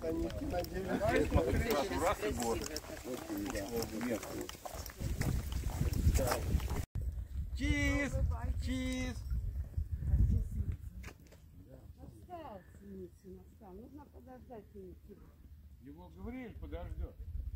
штаники надели. Раз и год. Чиз! Чиз! Настал, Синицын, настал. Нужно подождать Синицына. Его Гавриэль подождет.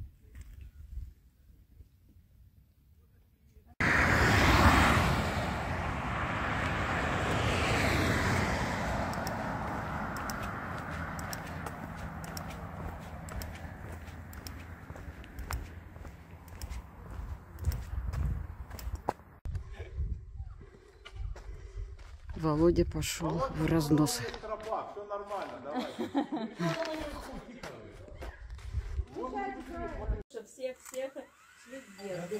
Володя пошел в разнос. Все нормально, давай. Всех шли вверх.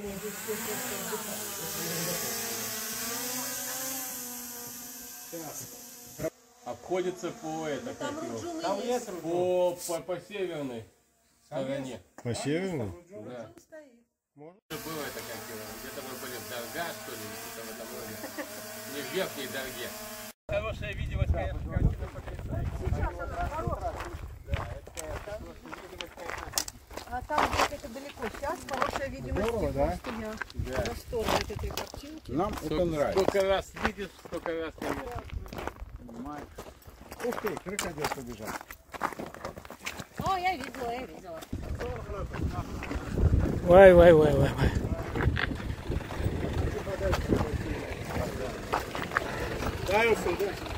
Обходится по это, Там как его, Руджуны есть. по северной стороне. По северному? Да. Стоит. Было это как его, где-то мы были в Дарга, что ли, что-то в этом роде. Не в верхней Дарге. Хорошая видимость, конечно, картина потрясающая. А там где-то далеко. Сейчас хорошая видимость. Здорово, да? Я восторг от этой картинки. Нам это нравится. Сколько раз видишь, сколько раз не видишь. Ух ты, крокодил побежал. О, я видела. Вай. Да, Илсон, да.